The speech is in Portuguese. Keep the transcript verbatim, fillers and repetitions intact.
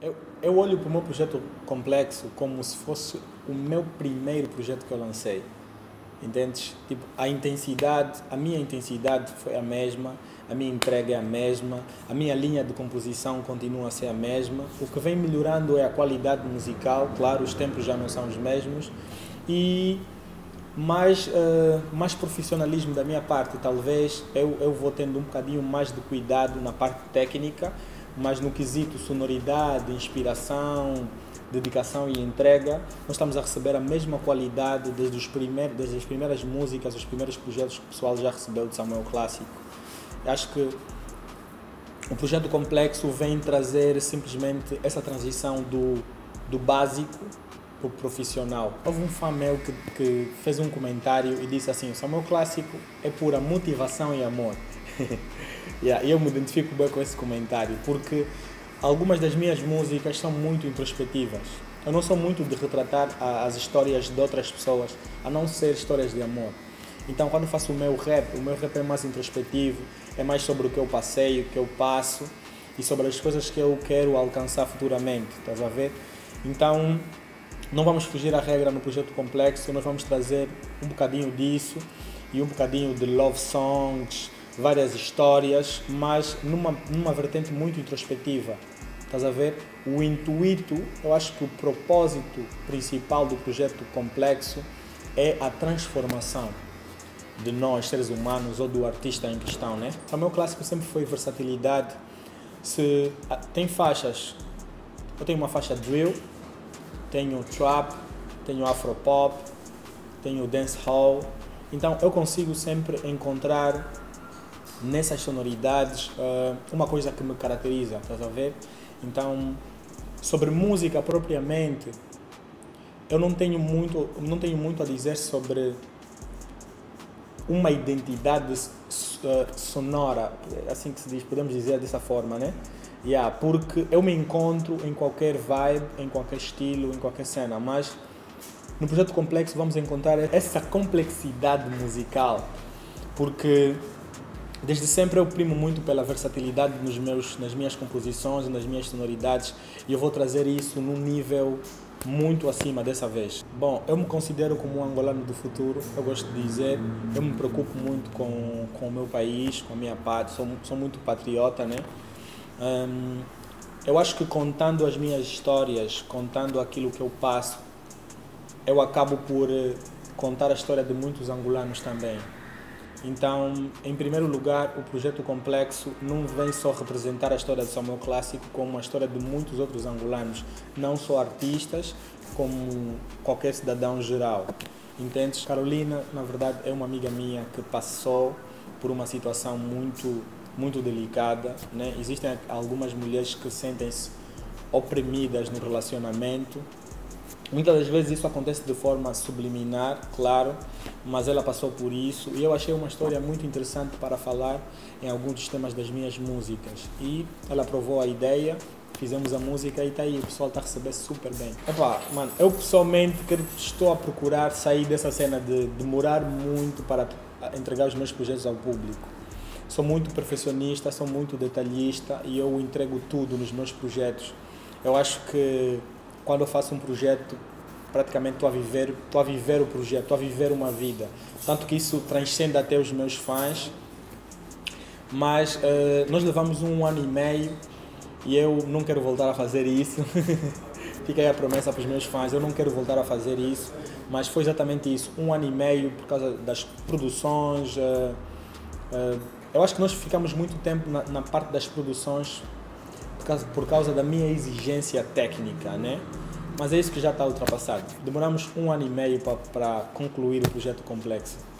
Eu, eu olho para o meu projeto complexo como se fosse o meu primeiro projeto que eu lancei. Entendes? Tipo, a intensidade, a minha intensidade foi a mesma, a minha entrega é a mesma, a minha linha de composição continua a ser a mesma. O que vem melhorando é a qualidade musical, claro, os tempos já não são os mesmos. E mais, uh, mais profissionalismo da minha parte, talvez, eu, eu vou tendo um bocadinho mais de cuidado na parte técnica, mas no quesito sonoridade, inspiração, dedicação e entrega, nós estamos a receber a mesma qualidade desde, os primeiros, desde as primeiras músicas, os primeiros projetos que o pessoal já recebeu de Samuel Clássico. Eu acho que o projeto complexo vem trazer simplesmente essa transição do, do básico para o profissional. Houve um fã meu que, que fez um comentário e disse assim: o Samuel Clássico é pura motivação e amor. Yeah, eu me identifico bem com esse comentário, porque algumas das minhas músicas são muito introspectivas. Eu não sou muito de retratar as histórias de outras pessoas, a não ser histórias de amor. Então, quando faço o meu rap, o meu rap é mais introspectivo, é mais sobre o que eu passei, o que eu passo e sobre as coisas que eu quero alcançar futuramente, estás a ver? Então, não vamos fugir à regra no projeto complexo, nós vamos trazer um bocadinho disso e um bocadinho de love songs, várias histórias, mas numa, numa vertente muito introspectiva. Estás a ver? O intuito, eu acho que o propósito principal do projeto complexo é a transformação de nós, seres humanos, ou do artista em questão, né? O meu clássico sempre foi versatilidade. Se, tem faixas, eu tenho uma faixa drill, tenho trap, tenho afropop, tenho dancehall, então eu consigo sempre encontrar nessas sonoridades uh, uma coisa que me caracteriza, estás a ver? Então, sobre música propriamente, eu não tenho muito, não tenho muito a dizer sobre uma identidade uh, sonora, assim que se diz, podemos dizer dessa forma, né? Yeah, porque eu me encontro em qualquer vibe, em qualquer estilo, em qualquer cena, mas no projeto complexo vamos encontrar essa complexidade musical, porque desde sempre eu primo muito pela versatilidade nos meus, nas minhas composições, nas minhas sonoridades, e eu vou trazer isso num nível muito acima dessa vez. Bom, eu me considero como um angolano do futuro, eu gosto de dizer, eu me preocupo muito com, com o meu país, com a minha parte, sou, sou muito patriota, né? Um, eu acho que contando as minhas histórias, contando aquilo que eu passo, eu acabo por contar a história de muitos angolanos também. Então, em primeiro lugar, o projeto complexo não vem só representar a história de Samuel Clássico, como a história de muitos outros angolanos, não só artistas, como qualquer cidadão geral. Entendes? Carolina, na verdade, é uma amiga minha que passou por uma situação muito, muito delicada, né? Existem algumas mulheres que sentem-se oprimidas no relacionamento. Muitas das vezes isso acontece de forma subliminar, claro, mas ela passou por isso e eu achei uma história muito interessante para falar em alguns dos temas das minhas músicas. E ela aprovou a ideia, fizemos a música e está aí, o pessoal está a receber super bem. Epá, mano, eu pessoalmente estou a procurar sair dessa cena de demorar muito para entregar os meus projetos ao público. Sou muito perfeccionista, sou muito detalhista e eu entrego tudo nos meus projetos. Eu acho que quando eu faço um projeto, praticamente estou a viver, estou a viver o projeto, estou a viver uma vida. Tanto que isso transcende até os meus fãs. Mas uh, nós levamos um ano e meio e eu não quero voltar a fazer isso. Fica aí a promessa para os meus fãs, eu não quero voltar a fazer isso. Mas foi exatamente isso, um ano e meio por causa das produções. Uh, uh, eu acho que nós ficamos muito tempo na, na parte das produções por causa, por causa da minha exigência técnica, né? Mas é isso que já está ultrapassado. Demoramos um ano e meio para concluir o projeto complexo.